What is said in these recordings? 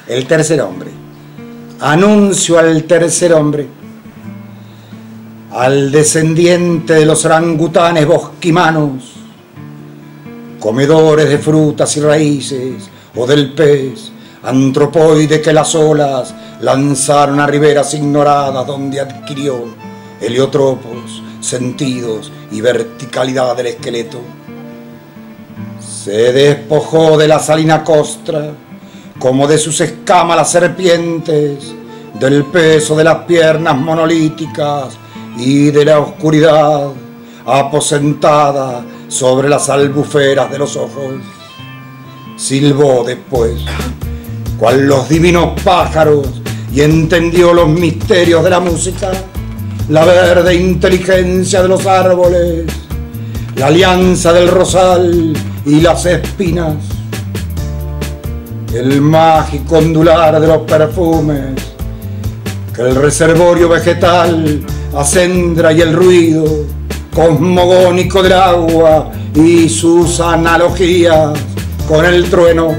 el tercer hombre. Anuncio al tercer hombre, al descendiente de los orangutanes bosquimanos, comedores de frutas y raíces, o del pez antropoide que las olas lanzaron a riberas ignoradas, donde adquirió heliotropos, sentidos y verticalidad del esqueleto. Se despojó de la salina costra, como de sus escamas las serpientes, del peso de las piernas monolíticas y de la oscuridad aposentada sobre las albuferas de los ojos. Silbó después, cual los divinos pájaros, y entendió los misterios de la música, la verde inteligencia de los árboles, la alianza del rosal y las espinas, el mágico ondular de los perfumes que el reservorio vegetal acendra, y el ruido cosmogónico del agua y sus analogías con el trueno.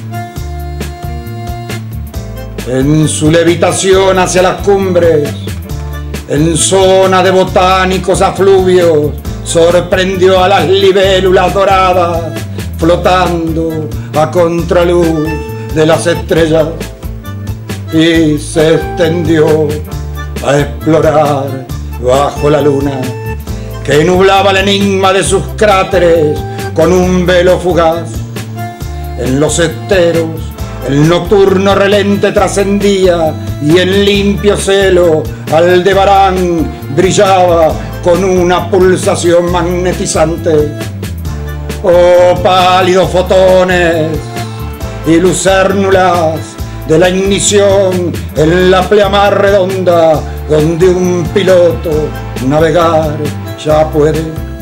En su levitación hacia las cumbres, en zona de botánicos afluvios, sorprendió a las libélulas doradas flotando a contraluz de las estrellas, y se extendió a explorar bajo la luna que nublaba el enigma de sus cráteres con un velo fugaz. En los esteros el nocturno relente trascendía, y en limpio celo Aldebarán brillaba con una pulsación magnetizante. Oh pálidos fotones y lucérnulas de la ignición en la pleamar redonda, donde un piloto navegar ya puede.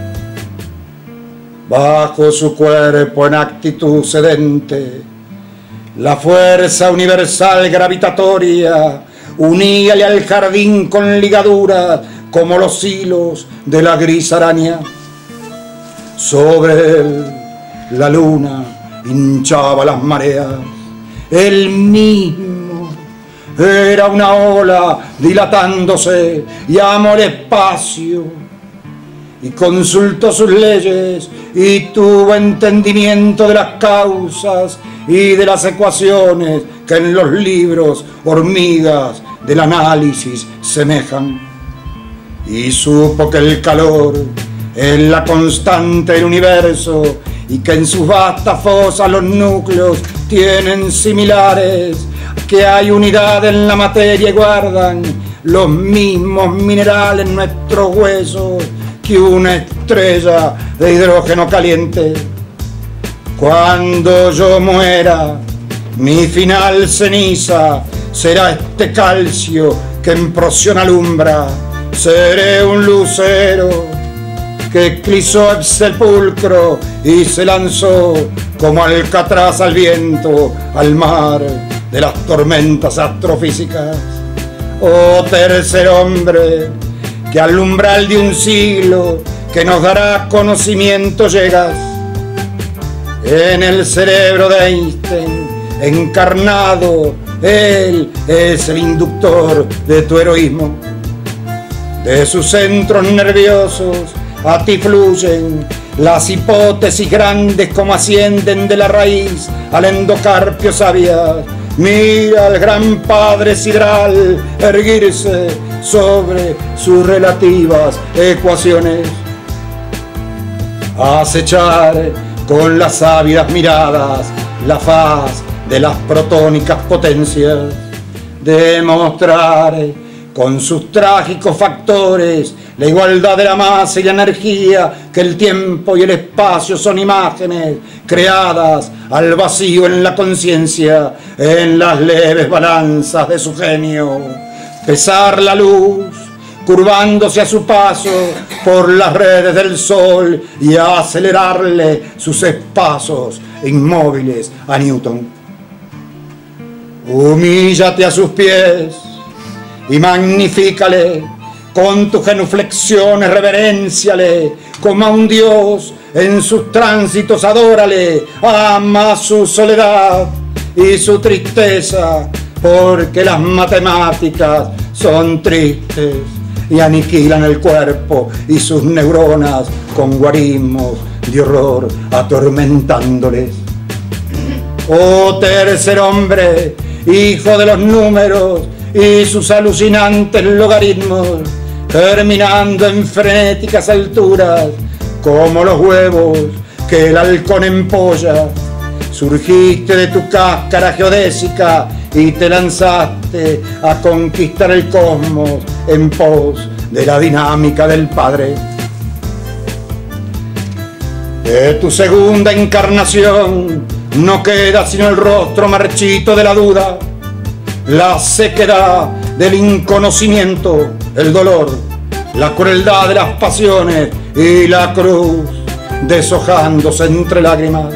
Bajo su cuerpo en actitud sedente, la fuerza universal gravitatoria uníale al jardín con ligaduras como los hilos de la gris araña. Sobre él la luna hinchaba las mareas, él mismo era una ola dilatándose, y amó el espacio y consultó sus leyes, y tuvo entendimiento de las causas y de las ecuaciones que en los libros hormigas del análisis semejan, y supo que el calor es la constante del universo, y que en sus vastas fosas los núcleos tienen similares, que hay unidad en la materia y guardan los mismos minerales en nuestros huesos que una estrella de hidrógeno caliente. Cuando yo muera, mi final ceniza será este calcio que en prosión alumbra. Seré un lucero que clisó el sepulcro y se lanzó como alcatraz al viento, al mar de las tormentas astrofísicas. Oh tercer hombre, que al umbral de un siglo que nos dará conocimiento llegas. En el cerebro de Einstein encarnado, él es el inductor de tu heroísmo. De sus centros nerviosos a ti fluyen las hipótesis grandes, como ascienden de la raíz al endocarpio sabias. Mira al gran padre sidral erguirse sobre sus relativas ecuaciones, acechar con las ávidas miradas la faz de las protónicas potencias, demostrar con sus trágicos factores la igualdad de la masa y la energía, que el tiempo y el espacio son imágenes creadas al vacío en la conciencia, en las leves balanzas de su genio. Pesar la luz, curvándose a su paso por las redes del sol, y acelerarle sus espacios inmóviles a Newton. Humíllate a sus pies y magnifícale con tus genuflexiones, reverénciale como a un dios en sus tránsitos, adórale, ama su soledad y su tristeza, porque las matemáticas son tristes y aniquilan el cuerpo y sus neuronas con guarismos de horror atormentándoles. Oh tercer hombre, hijo de los números y sus alucinantes logaritmos, germinando en frenéticas alturas como los huevos que el halcón empolla, surgiste de tu cáscara geodésica y te lanzaste a conquistar el cosmos en pos de la dinámica del Padre. De tu segunda encarnación no queda sino el rostro marchito de la duda, la sequedad del inconocimiento, el dolor, la crueldad de las pasiones y la cruz deshojándose entre lágrimas.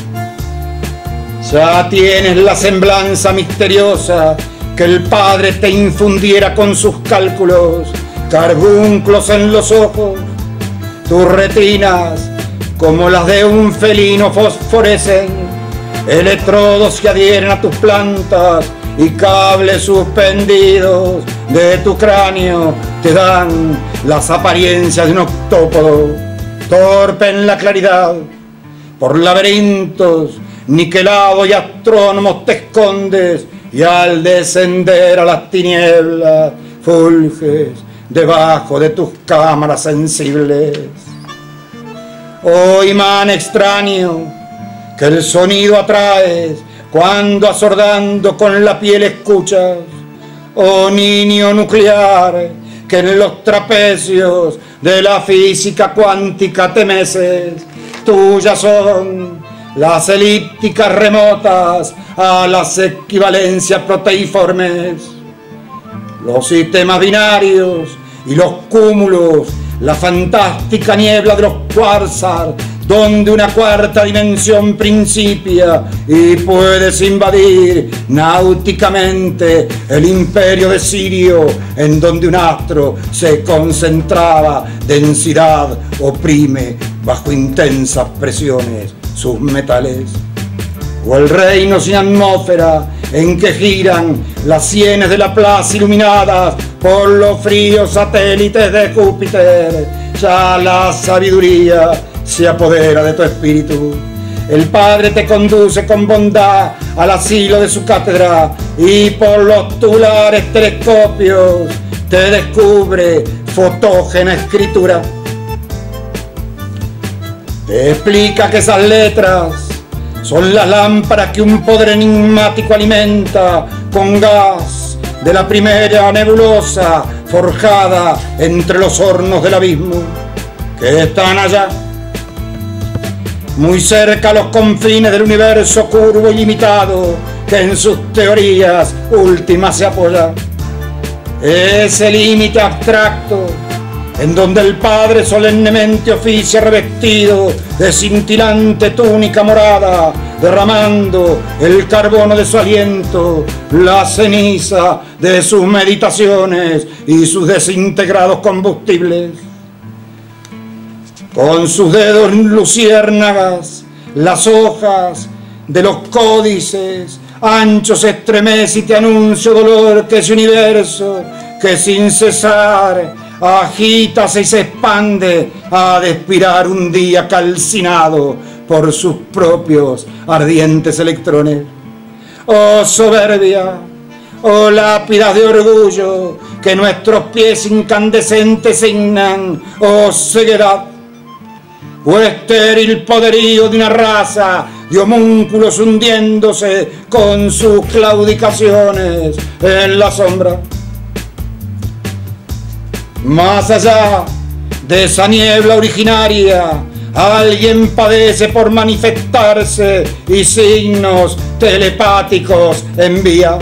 Ya tienes la semblanza misteriosa que el Padre te infundiera con sus cálculos, carbunclos en los ojos, tus retinas como las de un felino fosforecen, electrodos que adhieren a tus plantas y cables suspendidos de tu cráneo te dan las apariencias de un octópodo, torpe en la claridad, por laberintos niquelados y astrónomos te escondes, y al descender a las tinieblas fulges debajo de tus cámaras sensibles. Oh imán extraño, que el sonido atraes cuando asordando con la piel escuchas. Oh niño nuclear, que en los trapecios de la física cuántica te meces. Tuyas son las elípticas remotas a las equivalencias proteiformes, los sistemas binarios y los cúmulos, la fantástica niebla de los quasars, donde una cuarta dimensión principia y puedes invadir náuticamente el imperio de Sirio, en donde un astro se concentraba, densidad oprime bajo intensas presiones sus metales. O el reino sin atmósfera en que giran las sienes de la plaza iluminadas por los fríos satélites de Júpiter. Ya la sabiduría se apodera de tu espíritu. El Padre te conduce con bondad al asilo de su cátedra y por los tubulares telescopios te descubre fotógena escritura. Te explica que esas letras son las lámparas que un poder enigmático alimenta con gas de la primera nebulosa forjada entre los hornos del abismo, que están allá, muy cerca a los confines del universo curvo y limitado, que en sus teorías últimas se apoya. Ese límite abstracto en donde el Padre solemnemente oficia revestido de cintilante túnica morada, derramando el carbono de su aliento, la ceniza de sus meditaciones y sus desintegrados combustibles. Con sus dedos luciérnagas, las hojas de los códices anchos se estremece y te anuncio dolor que ese universo que sin cesar agítase y se expande, ha de expirar un día calcinado por sus propios ardientes electrones. Oh soberbia, oh lápidas de orgullo que nuestros pies incandescentes signan, oh ceguedad, oh estéril poderío de una raza de homúnculos hundiéndose con sus claudicaciones en la sombra. Más allá de esa niebla originaria, alguien padece por manifestarse y signos telepáticos envía.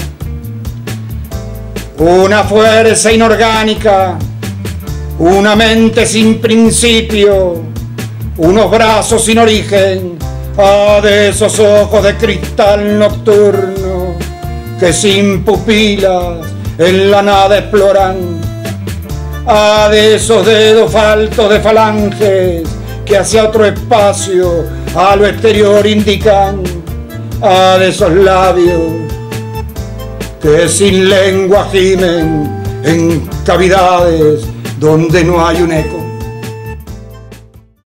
Una fuerza inorgánica, una mente sin principio, unos brazos sin origen, de esos ojos de cristal nocturno que sin pupilas en la nada exploran. De esos dedos faltos de falanges que hacia otro espacio a lo exterior indican. a de esos labios que sin lengua gimen en cavidades donde no hay un eco.